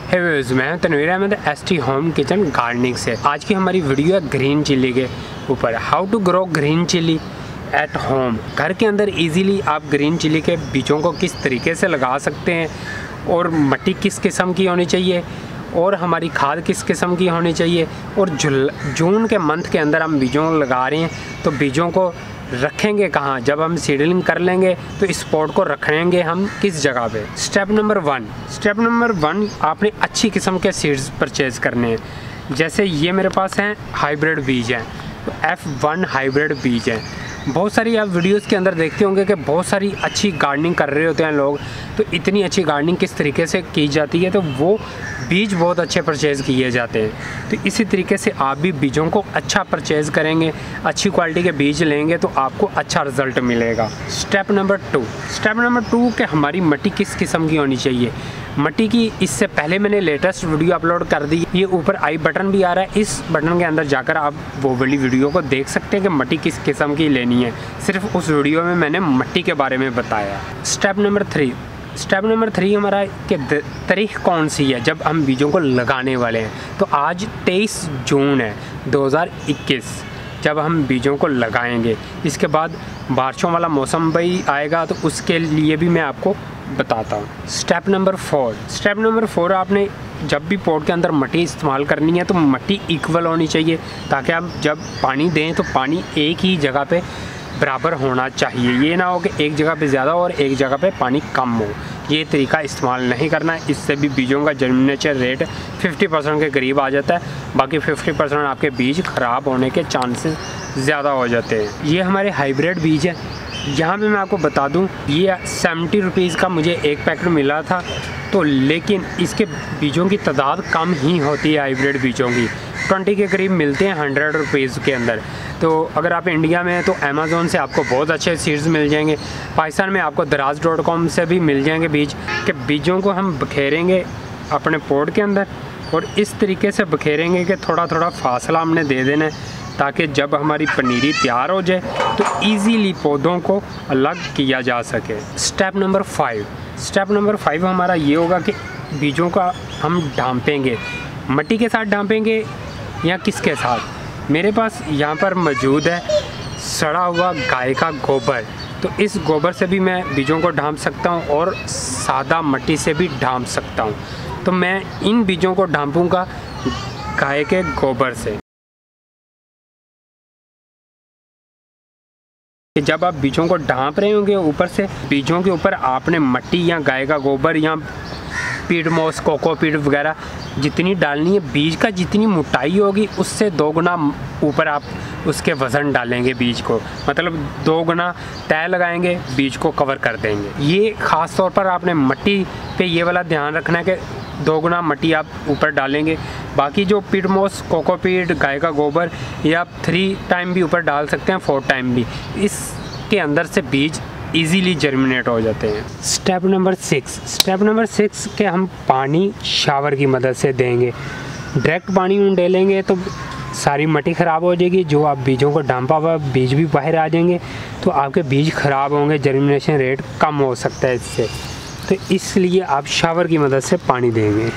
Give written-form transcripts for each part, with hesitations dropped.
हे viewers, मैं Tanveer Ahmed ST home kitchen gardening से। आज की हमारी वीडियो है ग्रीन चिल्ली के ऊपर, how to grow green chilli at home. घर के अंदर इजीली आप ग्रीन चिल्ली के बीजों को किस तरीके से लगा सकते हैं और मिट्टी किस किस्म की होनी चाहिए और हमारी खाद किस किस्म की होनी चाहिए। और जून के मंथ के अंदर हम बीजों लगा रहे हैं तो बीजों को रखेंगे कहाँ, जब हम सीडलिंग कर लेंगे तो इस पॉट को रखेंगे हम किस जगह पे। स्टेप नंबर वन, आपने अच्छी किस्म के सीड्स परचेज करने हैं। जैसे ये मेरे पास हैं हाइब्रिड बीज हैं, तो F1 हाइब्रिड बीज हैं। बहुत सारी आप वीडियोस के अंदर देखते होंगे कि बहुत सारी अच्छी गार्डनिंग कर रहे होते हैं लोग, तो इतनी अच्छी गार्डनिंग किस तरीके से की जाती है, तो वो बीज बहुत अच्छे परचेज़ किए जाते हैं। तो इसी तरीके से आप भी बीजों को अच्छा परचेज़ करेंगे, अच्छी क्वालिटी के बीज लेंगे तो आपको अच्छा रिज़ल्ट मिलेगा। स्टेप नंबर टू कि हमारी मिट्टी किस किस्म की होनी चाहिए। मिट्टी की इससे पहले मैंने लेटेस्ट वीडियो अपलोड कर दी, ये ऊपर आई बटन भी आ रहा है, इस बटन के अंदर जाकर आप वो वाली वीडियो को देख सकते हैं कि मिट्टी किस किस्म की लेनी है। सिर्फ उस वीडियो में मैंने मिट्टी के बारे में बताया। स्टेप नंबर थ्री हमारा कि तारीख कौन सी है जब हम बीजों को लगाने वाले हैं। तो आज 23 जून है 2021 जब हम बीजों को लगाएंगे। इसके बाद बारिशों वाला मौसम भी आएगा तो उसके लिए भी मैं आपको बताता हूँ। स्टेप नंबर फोर, आपने जब भी पॉट के अंदर मिट्टी इस्तेमाल करनी है तो मिट्टी इक्वल होनी चाहिए, ताकि आप जब पानी दें तो पानी एक ही जगह पे बराबर होना चाहिए। ये ना हो कि एक जगह पे ज़्यादा और एक जगह पे पानी कम हो। ये तरीका इस्तेमाल नहीं करना है, इससे भी बीजों का जर्मिनेशन रेट 50% के करीब आ जाता है। बाकी 50% आपके बीज ख़राब होने के चांसेस ज़्यादा हो जाते हैं। ये हमारे हाइब्रिड बीज है। यहाँ पे मैं आपको बता दूँ, ये 70 रुपीज़ का मुझे एक पैकेट मिला था, तो लेकिन इसके बीजों की तादाद कम ही होती है। हाइब्रिड बीजों की 20 के करीब मिलते हैं 100 रुपीज़ के अंदर। तो अगर आप इंडिया में हैं तो अमेज़ोन से आपको बहुत अच्छे सीड्स मिल जाएंगे। पाकिस्तान में आपको दराज.com से भी मिल जाएंगे बीज। के बीजों को हम बखेरेंगे अपने पॉट के अंदर और इस तरीके से बखेरेंगे कि थोड़ा थोड़ा फासला हमने दे देना है, ताकि जब हमारी पनीरी तैयार हो जाए तो इजीली पौधों को अलग किया जा सके। स्टेप नंबर 5 हमारा ये होगा कि बीजों का हम ढांपेंगे, मिट्टी के साथ ढांपेंगे या किसके साथ। मेरे पास यहाँ पर मौजूद है सड़ा हुआ गाय का गोबर, तो इस गोबर से भी मैं बीजों को ढांप सकता हूँ और सादा मिट्टी से भी ढांप सकता हूँ। तो मैं इन बीजों को ढांपूँगा गाय के गोबर से। जब आप बीजों को ढांप रहे होंगे ऊपर से, बीजों के ऊपर आपने मिट्टी या गाय का गोबर या पीड मोस, कोकोपीट वगैरह जितनी डालनी है, बीज का जितनी मोटाई होगी उससे 2 गुना ऊपर आप उसके वज़न डालेंगे बीज को, मतलब 2 गुना तय लगाएंगे, बीज को कवर कर देंगे। ये ख़ास तौर पर आपने मिट्टी पे ये वाला ध्यान रखना है कि 2 गुना मिट्टी आप ऊपर डालेंगे। बाकी जो पीड मोस, कोकोपीट, गाय का गोबर ये आप 3 टाइम भी ऊपर डाल सकते हैं, 4 टाइम भी। इसके अंदर से बीज इजीली जर्मिनेट हो जाते हैं। स्टेप नंबर 6 के हम पानी शावर की मदद से देंगे। डायरेक्ट पानी उंडेलेंगे तो सारी मिट्टी ख़राब हो जाएगी, जो आप बीजों को ढांपा हुआ बीज भी बाहर आ जाएंगे, तो आपके बीज ख़राब होंगे, जर्मिनेशन रेट कम हो सकता है इससे। तो इसलिए आप शावर की मदद से पानी देंगे।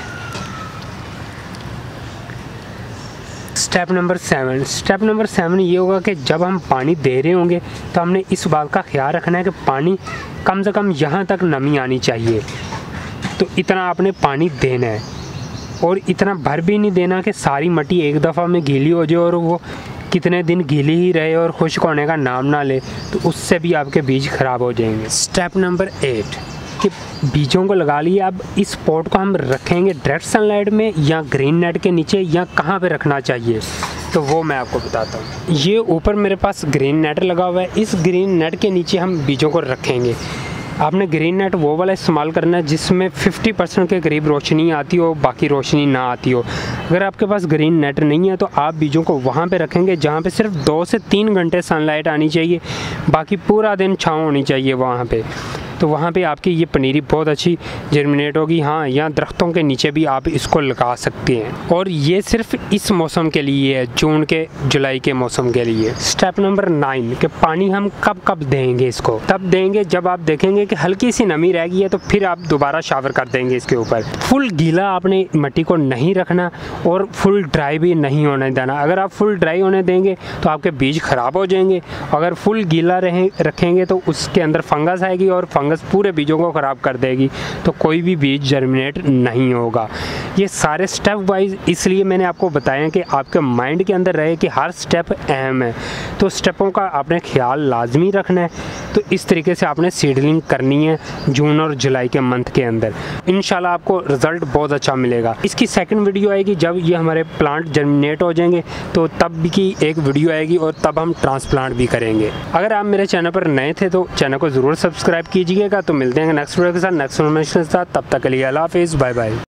स्टेप नंबर 7 ये होगा कि जब हम पानी दे रहे होंगे तो हमने इस बात का ख्याल रखना है कि पानी कम से कम यहाँ तक नमी आनी चाहिए, तो इतना आपने पानी देना है। और इतना भर भी नहीं देना कि सारी मिट्टी एक दफ़ा में गीली हो जाए और वो कितने दिन गीली ही रहे और खुश्क होने का नाम ना ले, तो उससे भी आपके बीज ख़राब हो जाएंगे। स्टेप नंबर 8 कि बीजों को लगा लिए, अब इस पॉट को हम रखेंगे डायरेक्ट सनलाइट में या ग्रीन नेट के नीचे या कहाँ पे रखना चाहिए, तो वो मैं आपको बताता हूँ। ये ऊपर मेरे पास ग्रीन नेट लगा हुआ है, इस ग्रीन नेट के नीचे हम बीजों को रखेंगे। आपने ग्रीन नेट वो वाला इस्तेमाल करना है जिसमें 50% के करीब रोशनी आती हो, बाकी रोशनी ना आती हो। अगर आपके पास ग्रीन नेट नहीं है तो आप बीजों को वहाँ पे रखेंगे जहाँ पे सिर्फ 2 से 3 घंटे सनलाइट आनी चाहिए, बाकी पूरा दिन छाँव होनी चाहिए वहाँ पे। तो वहाँ पे आपकी ये पनीरी बहुत अच्छी जर्मिनेट होगी। हाँ, यहाँ दरख्तों के नीचे भी आप इसको लगा सकते हैं, और ये सिर्फ इस मौसम के लिए है, जून के जुलाई के मौसम के लिए। स्टेप नंबर 9 कि पानी हम कब देंगे इसको, तब देंगे जब आप देखेंगे कि हल्की सी नमी रह गई है, तो फिर आप दोबारा शावर कर देंगे इसके ऊपर। फुल गीला आपने मिट्टी को नहीं रखना और फुल ड्राई भी नहीं होने देना। अगर आप फुल ड्राई होने देंगे तो आपके बीज ख़राब हो जाएंगे। अगर फुल गीला रखेंगे तो उसके अंदर फंगस आएगी और फंगस पूरे बीजों को ख़राब कर देगी, तो कोई भी बीज जर्मिनेट नहीं होगा। ये सारे स्टेप वाइज इसलिए मैंने आपको बताया कि आपके माइंड के अंदर रहे कि हर स्टेप अहम है, तो स्टेपों का आपने ख्याल लाजमी रखना है। तो इस तरीके से आपने सीडलिंग करनी है जून और जुलाई के मंथ के अंदर। इंशाल्लाह आपको रिज़ल्ट बहुत अच्छा मिलेगा। इसकी सेकंड वीडियो आएगी जब ये हमारे प्लांट जर्मिनेट हो जाएंगे, तो तब की एक वीडियो आएगी और तब हम ट्रांसप्लांट भी करेंगे। अगर आप मेरे चैनल पर नए थे तो चैनल को ज़रूर सब्सक्राइब कीजिएगा। तो मिलते हैं नेक्स्ट वीडियो के साथ, नेक्स्ट इन्फॉर्मेशन के साथ। तब तक के लिए अल्लाह हाफिज़, बाय बाय।